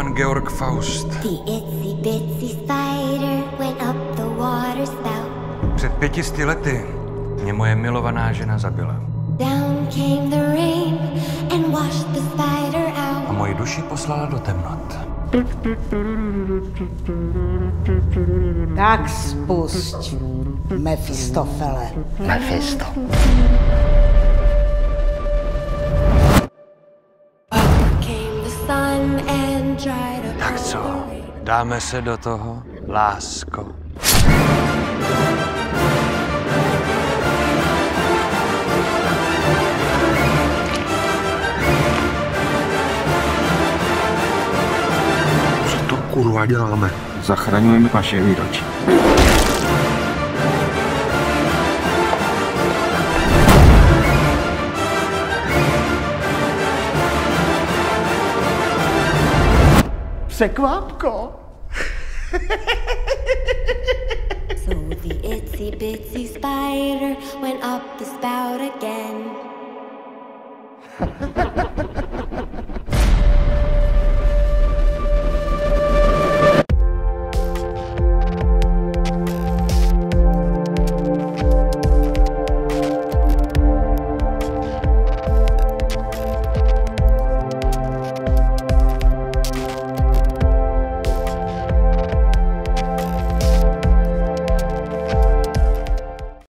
Johann Faust. Před 500 lety mě moje milovaná žena zabila. A moji duši poslala do temnot. Tak spusť, Mefistofele. Mefisto. Tak co, dáme se do toho, lásko? Co to kurva děláme? Zachraňujeme vaše výročí. Překvápko. So the itsy bitsy spider went up the spout again.